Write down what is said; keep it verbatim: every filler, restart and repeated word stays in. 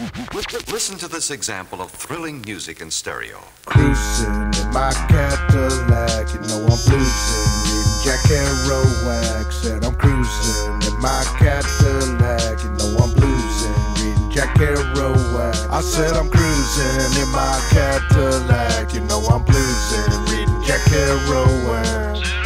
Listen to this example of thrilling music in stereo. Cruising in my Cadillac, you know I'm bluesing, reading Jack Kerouac. Said I'm cruising in my Cadillac, you know I'm bluesing, reading Jack Kerouac. I said I'm cruising in my Cadillac, you know I'm bluesing, reading Jack Kerouac.